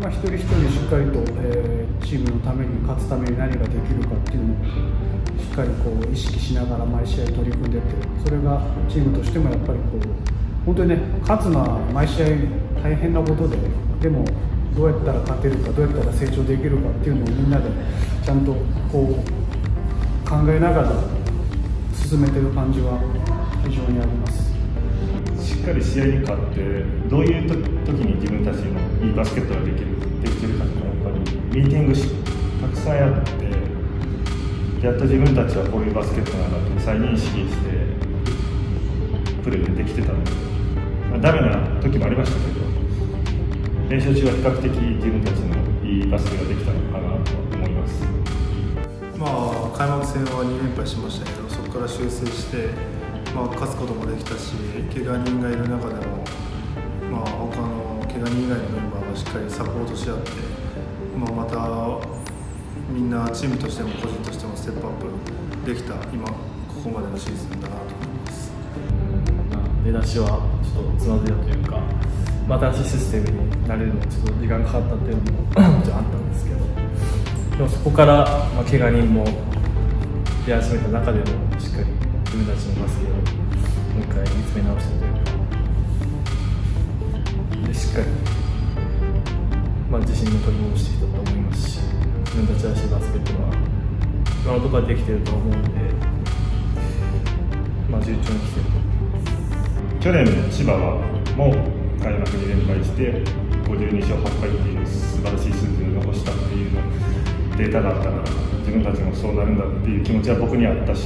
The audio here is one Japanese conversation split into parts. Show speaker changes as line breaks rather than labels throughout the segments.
一人一人しっかりと、チームのために勝つために何ができるかっていうのをしっかり意識しながら毎試合取り組んでて、それがチームとしてもやっぱり本当にね、勝つのは毎試合大変なことで、でもどうやったら勝てるか、どうやったら成長できるかっていうのをみんなでちゃんと考えながら進めてる感じは非常にあります。
しっかり試合に勝って、どういう時に自分たちのいいバスケットができてるかっていうのはやっぱりミーティングたくさんやって、やっと自分たちはこういうバスケットなんだって再認識してプレーできてたので、ダメな時もありましたけど、練習中は比較的自分たちのいいバスケができたのかなと思います。
開幕戦は2連敗しましたけど、そこから修正して、勝つこともできたし、怪我人がいる中でも、他の怪我人以外のメンバーがしっかりサポートし合って、またみんなチームとしても個人としてもステップアップできた今ここまでのシーズンだなと思います。
出だしはちょっとつまずいたというか、新しいシステムに慣れるのにちょっと時間かかったっていうのももちろんあったんですけど、でもそこから怪我人も出始めた中でもしっかり自分たちのバスケをもう一回見つめ直したというか、でしっかり、自信も取り戻してきたと思いますし、自分たちらしいバスケットは今のところはできていると思うので、順調に来ていると。
去年の千葉はもう開幕2連敗して52勝8敗っていう素晴らしい数字を残したっていうのデータがあったから、自分たちもそうなるんだっていう気持ちは僕にあったし、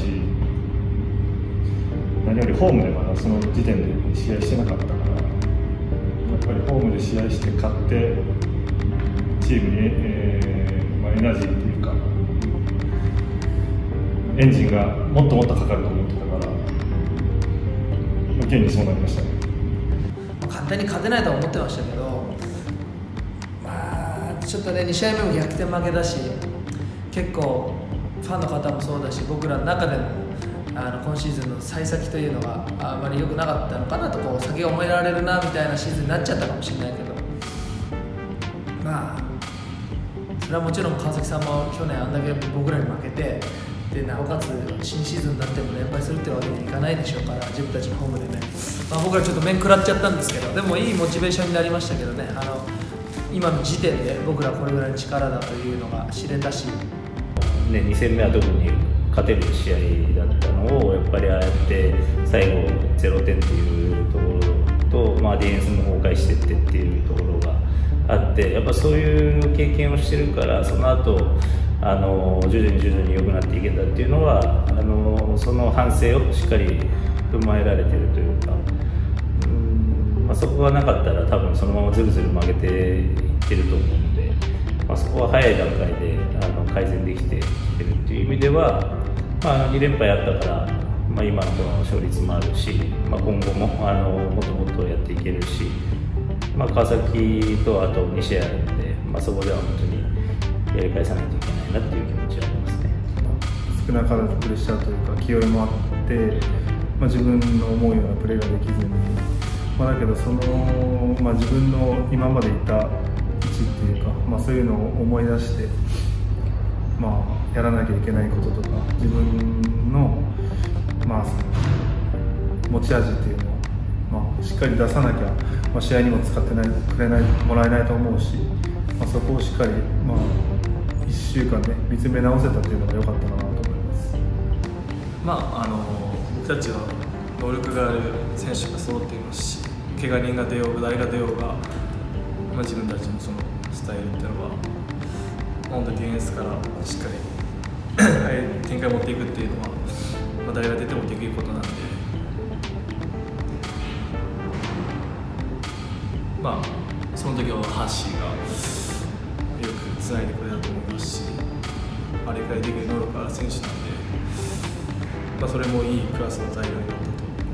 何よりホームでまだその時点で試合してなかったから、やっぱりホームで試合して勝ってチームに、エナジーというかエンジンがもっともっとかかると思ってたから、現にそうなりましたね。
簡単に勝てないとは思ってましたけど、ちょっとね、2試合目も逆転負けだし、結構ファンの方もそうだし、僕らの中でも今シーズンの幸先というのがあまり良くなかったのかなと、先が思えられるなみたいなシーズンになっちゃったかもしれないけど、それはもちろん川崎さんも去年あんだけ僕らに負けて、でなおかつ新シーズンになっても連敗するってわけにはいかないでしょうから、自分たちのホームでね、僕らちょっと面食らっちゃったんですけど、でもいいモチベーションになりましたけどね、今の時点で僕らこれぐらいの力だというのが知れたし、
2戦目は特に勝てる試合だったのを、やっぱりああやって最後0点っていうところと、ディフェンスも崩壊してってっていうところがあって、やっぱそういう経験をしてるから、その後徐々に良くなっていけたっていうのは、その反省をしっかり踏まえられてるというか、そこがなかったら多分そのままずるずる曲げていってると思うので、そこは早い段階で改善できてきてるっていう意味では、2連敗あったから、今のこの勝率もあるし、今後ももっともっとやっていけるし、川崎とあと2試合あるので、そこでは本当にやり返さないといけないなっていう気持ちはありますね。
少なからずプレッシャーというか気負いもあって、自分の思うようなプレーができずに、だけど自分の今までいた位置っていうか、そういうのを思い出して、やらなきゃいけないこととか、自分の、持ち味っていうのを、しっかり出さなきゃ、試合にも使ってもらえないと思うし、そこをしっかり、1週間ね、見つめ直せたっていうのが良かったかなと思います。
僕たちは能力がある選手が揃っていますし、怪我人が出ようが誰が出ようが、自分たちのそのスタイルっていうのは本当にディフェンスからしっかり展開を持っていくっていうのは、誰が出てもできることなんで、その時はハッシーがよくつないでくれたと思いますし、あれくらいできる能力ある選手なんで、それもいいクラスの材料になったと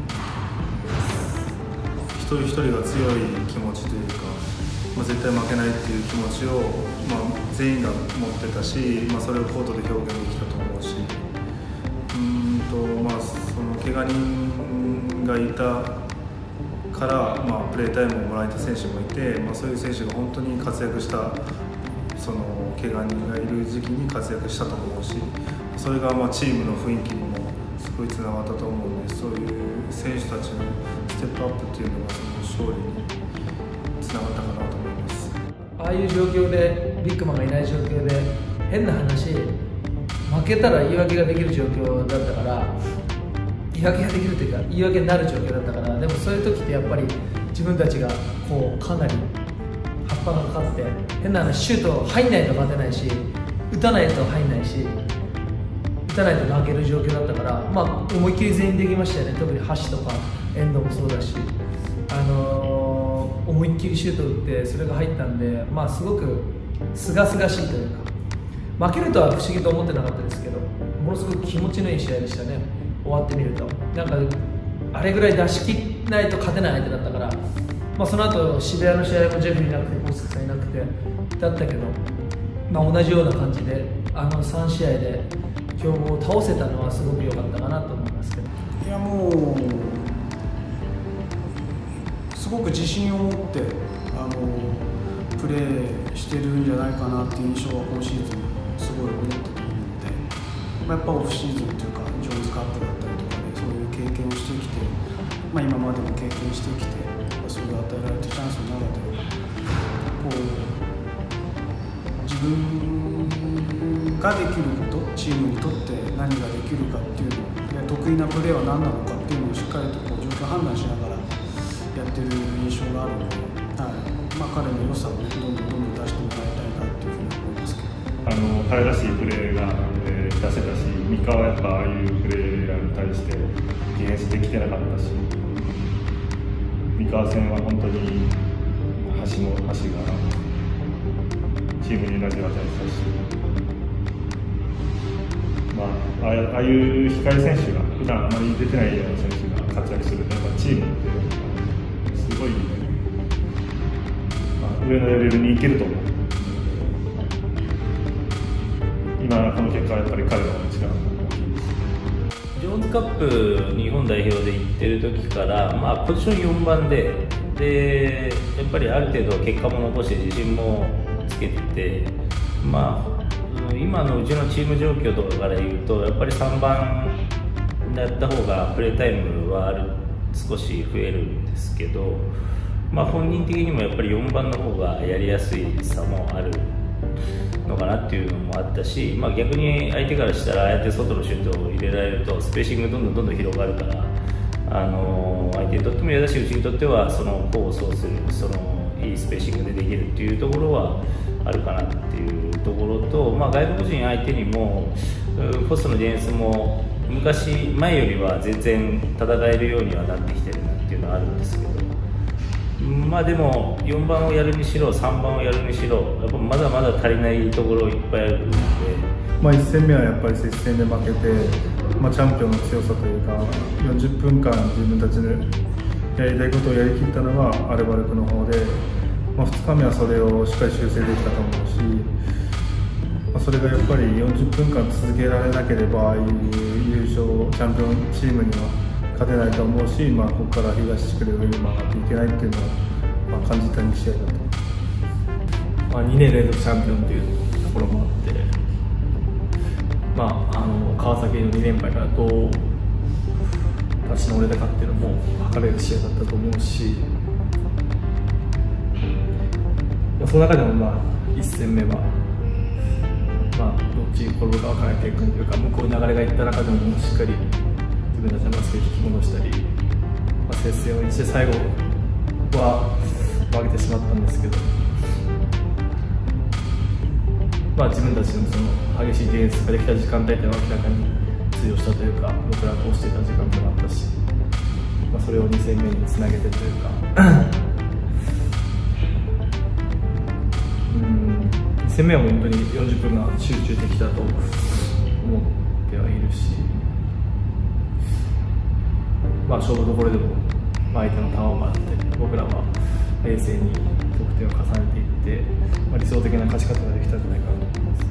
思います。
一人一人が強い気持ちというか、絶対負けないっていう気持ちを、全員が持ってたし、それをコートで表現できたと思うし、その怪我人がいたから、プレータイムをもらえた選手もいて、そういう選手が本当に活躍した、その怪我人がいる時期に活躍したと思うし、それがチームの雰囲気にもすごいつながったと思うので、そういう選手たちのステップアップっていうのがその勝利につながったかなと思います。
ああいう状況でビッグマンがいない状況で変な話、負けたら言い訳ができる状況だったから、言い訳ができるというか言い訳になる状況だったから、でもそういう時ってやっぱり自分たちがこうかなり葉っぱがかかって、変な話シュート入んないと勝てないし、打たないと入んないし、打たないと負ける状況だったから、思いっきり全員できましたよね。特に橋とか遠藤もそうだし、思いっきりシュート打ってそれが入ったんで、すごく清々しいというか、負けるとは不思議と思ってなかったですけど、ものすごく気持ちのいい試合でしたね。終わってみるとなんかあれぐらい出し切らないと勝てない相手だったから、その後渋谷の試合もジェフいなくてコスクさんいなくてだったけど、同じような感じで3試合で強豪を倒せたのはすごく良かったかなと思いますけど。
いやもうすごく自信を持ってプレーしてるんじゃないかなっていう印象は今シーズンすごい思ったと思うので、やっぱオフシーズンというかジョーンズカップだったりとかでそういう経験をしてきて、今までも経験してきて、そういう与えられたチャンスの中でこう自分ができること、チームにとって何ができるかっていうの、得意なプレーは何なのかっていうのをしっかりとこう状況判断しながらやってる印象があるので、彼の良さを、どんどん出してもらいたいなというふうに思いますけど、
彼らしいプレーが、出せたし、三河はやっぱああいうプレーヤーに対してディフェンスできてなかったし、三河戦は本当に橋がチームにエナジーを与えてたし、ああいう控え選手が普段あまり出てないような選手が活躍すると、やっぱチームってすごい、上のレベルにいけると思う。今この結果はやっぱり彼の力が大きいです。
ジョーンズカップ日本代表で行ってる時から、ポジション4番でやっぱりある程度結果も残して自信もつけてて、今のうちのチーム状況とかから言うと、やっぱり3番だった方がプレータイムは少し増えるんですけど、本人的にもやっぱり4番の方がやりやすい差もあるのかなっていうのもあったし、逆に相手からしたらああやって外のシュートを入れられるとスペーシングどんどん広がるから、相手にとっても嫌だし、うちにとってはその功を奏するいいスペーシングでできるっていうところはあるかなっていうところと、外国人相手にもポストのディフェンスも前よりは全然戦えるようにはなってきてるなっていうのはあるんですけど、でも4番をやるにしろ3番をやるにしろ、やっぱまだまだ足りないところいっぱいあるので、
1戦目はやっぱり接戦で負けて、チャンピオンの強さというか、40分間自分たちでやりたいことをやりきったのがアルバルクの方で、2日目はそれをしっかり修正できたと思うし、それがやっぱり40分間続けられなければ、ああいう優勝チャンピオンチームには勝てないと思うし、ここから東地区で上に上がっていけないっていうのは、感じた2試合だと。
2年連続チャンピオンっていうところもあって、川崎の2連敗からどう立ち直れたかっていうのも測れる試合だったと思うし、その中でも1戦目は、どっちに転ぶか分からない結果というか、向こうに流れがいった中でもしっかり自分たちのバスケを引き戻したり、接戦をして最後は負けてしまったんですけど、自分たちのその激しいディフェンスができた時間帯というのは明らかに通用したというか、僕らが押していた時間でもあったし、それを2戦目につなげてというか2戦目は本当に40分が集中できたと思ってはいるし、勝負どころでも相手のターンオーバーだって僕らは冷静に得点を重ねていって、理想的な勝ち方ができたんじゃないかなと思います。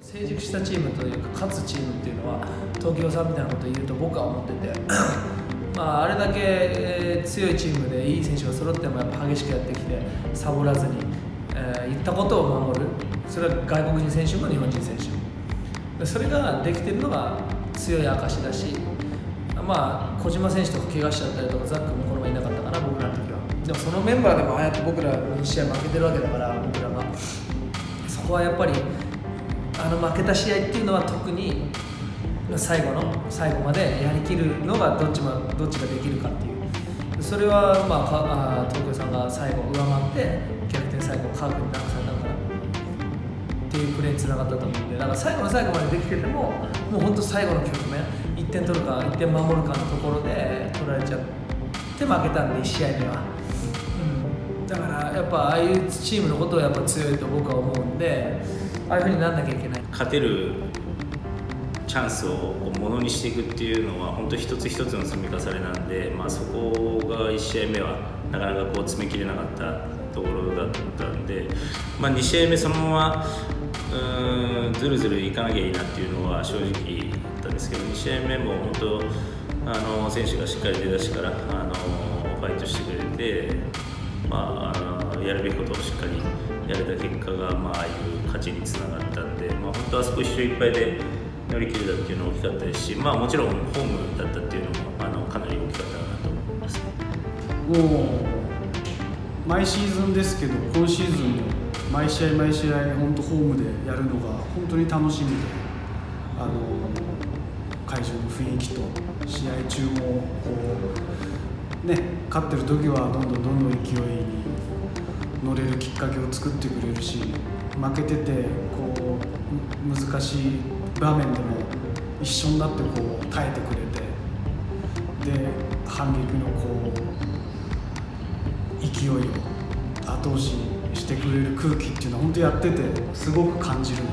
成熟したチームというか勝つチームっていうのは東京さんみたいなことを言うと僕は思っててあれだけ、強いチームでいい選手が揃ってもやっぱ激しくやってきてサボらずに、言ったことを守る、それは外国人選手も日本人選手も、それができてるのが強い証だし、小島選手とか怪我しちゃったりとか、ザックもこの前いなかったかな、僕らの時は。でもそのメンバーでもああやって僕ら2試合負けてるわけだから、僕らがそこはやっぱり負けた試合っていうのは特に最後までやりきるのがどっちができるかっていう、それは東京さんが最後上回って逆転、最後カープにダンクされたのかなっていうプレーにつながったと思うんで、だから最後の最後までできてても、もう本当最後の局面、1点取るか1点守るかのところで取られちゃって負けたんで、1試合目は。だからやっぱああいうチームのことをやっぱ強いと僕は思うんで、ああいうふうになんなきゃいけない。
勝てるチャンスをものにしていくっていうのは本当一つ一つの積み重ねなんで、そこが1試合目はなかなか詰めきれなかったところだったんで、2試合目そのままずるずるいかなきゃいいなっていうのは正直だったんですけど、2試合目も本当選手がしっかり出だしからファイトしてくれて、やるべきことをしっかりやれた結果が、ああいう勝ちにつながったんで、本当はそこ一勝いっぱいで乗り切れたっていうのは大きかったですし、もちろんホームだったっていうのもかなり大きかったかなと思います。
もう毎シーズンですけど、今シーズンも毎試合本当ホームでやるのが本当に楽しみで、会場の雰囲気と試合中もこうね、勝ってる時はどんどん勢いに乗れるきっかけを作ってくれるし、負けててこう難しい場面でも一緒になってこう耐えてくれて、で反撃のこう勢いを後押ししてくれる空気っていうのは本当やっててすごく感じるので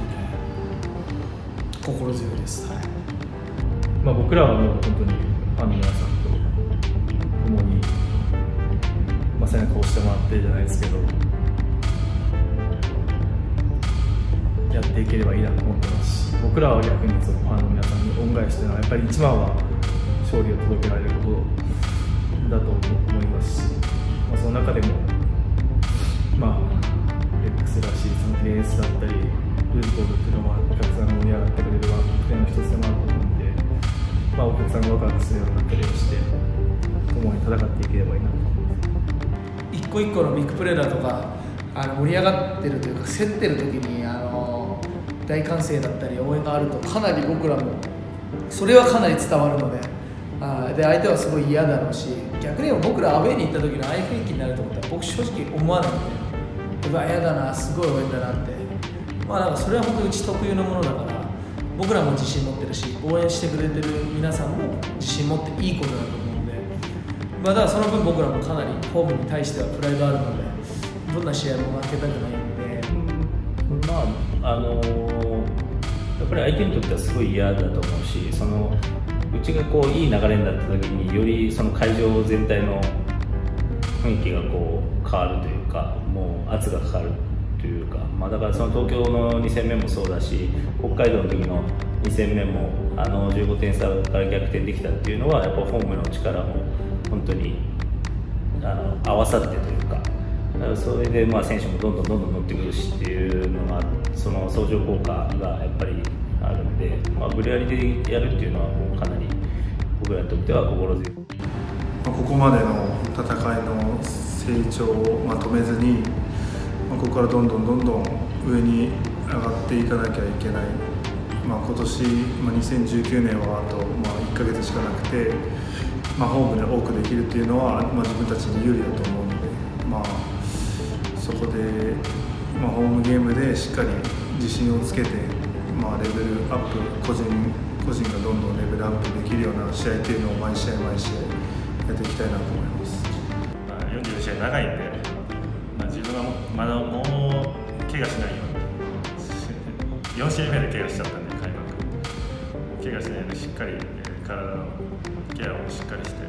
心強いです。
僕らはもう本当にファンの皆さんと共に背中を押してもらってじゃないですけど、やっていければいいなと思ってますし、僕らは逆にそのファンの皆さんに恩返しというのはやっぱり一番は勝利を届けられることだと思いますし、その中でもX らしいそのディフェンスだったりルーズボールっていうのはお客さんが盛り上がってくれるプレーの一つでもあると思うので、お客さんがワクワクするようなプレーをして共に戦っていければいいなと思います。
一個一個のビッグプレーだとか盛り上がってるというか、競ってる時に大歓声だったり応援があるとかなり僕らもそれはかなり伝わるので、で相手はすごい嫌だろうし、逆に僕らアウェーに行った時のああいう雰囲気になると思ったら僕正直思わないんで、嫌だな、すごい応援だなって、なんかそれは本当にうち特有のものだから、僕らも自信持ってるし、応援してくれてる皆さんも自信持っていいことだと思うんで、だからその分僕らもかなりホームに対してはプライドあるので、どんな試合も負けたくないんで。
やっぱり相手にとってはすごい嫌だと思うし、うちがいい流れになった時によりその会場全体の雰囲気が変わるというか、もう圧がかかるというか、だからその東京の2戦目もそうだし、北海道の時の2戦目も15点差から逆転できたっていうのはやっぱホームの力も本当に合わさってというか、それで選手もどんどん乗ってくるしっていうのが、その相乗効果がやっぱりあるんで、無理やりでやるっていうのはもうかなり僕らにとっては心強い。
ここまでの戦いの成長を止めずに、ここからどんどん上に上がっていかなきゃいけない。今年、2019年はあと1ヶ月しかなくて、ホームで多くできるっていうのは、自分たちに有利だと思うので、そこで、ホームゲームでしっかり自信をつけて、レベルアップ、個人がどんどんレベルアップできるような試合っていうのを毎試合やっていきたいなと思います。
44試合長いんで、自分はまだもう怪我しないように4試合目で怪我しちゃったんで、開幕怪我しないでしっかり体のケアをしっかりして、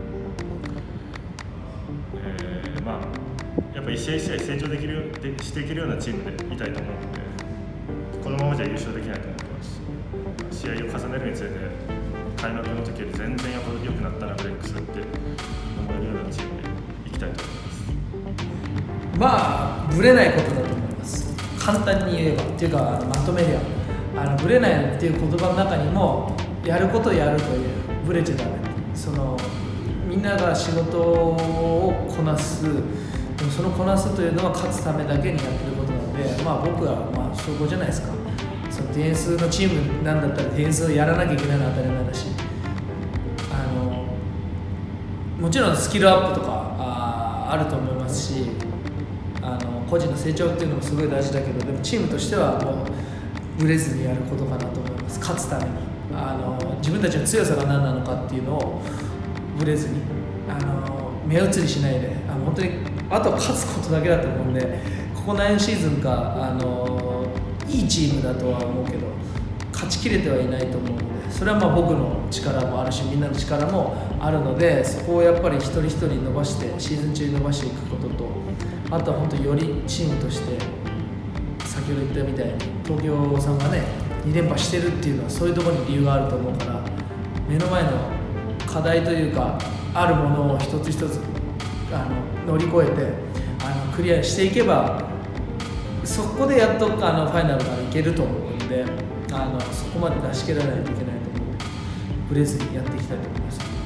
やっぱ一試合一試合成長していけるようなチームでいたいと思うので、このままじゃ優勝できないと思ってますし、試合を重ねるにつれて開幕の時より全然やっぱ良くなったなブレックスって思えるようなチームでいきたいと思います。
まあぶれないことだと思います。簡単に言えばっていうかまとめりゃぶれないっていう言葉の中にもやることやるというぶれちゃダメ、みんなが仕事をこなす、でもそのこなすというのは勝つためだけにやってることなので、まあ僕はまあそういうことじゃないですか。そのディフェンスのチームなんだったらディフェンスをやらなきゃいけないのは当たり前だし、もちろんスキルアップとかあると思いますし、個人の成長っていうのもすごい大事だけど、でもチームとしてはもうブレずにやることかなと思います。勝つために自分たちの強さが何なのかっていうのをブレずに目移りしないで本当にあとは勝つことだけだと思うんで、ここ何シーズンかいいチームだとは思うけど勝ちきれてはいないと思うので、それはまあ僕の力もあるしみんなの力もあるので、そこをやっぱり一人一人伸ばしてシーズン中に伸ばしていくことと、あとは本当によりチームとして先ほど言ったみたいに東京さんがね2連覇してるっていうのはそういうところに理由があると思うから、目の前の課題というかあるものを一つ一つ乗り越えてクリアしていけば、そこでやっとファイナルまでいけると思うので、そこまで出し切らないといけないと思うのでブレずにやっていきたいと思います。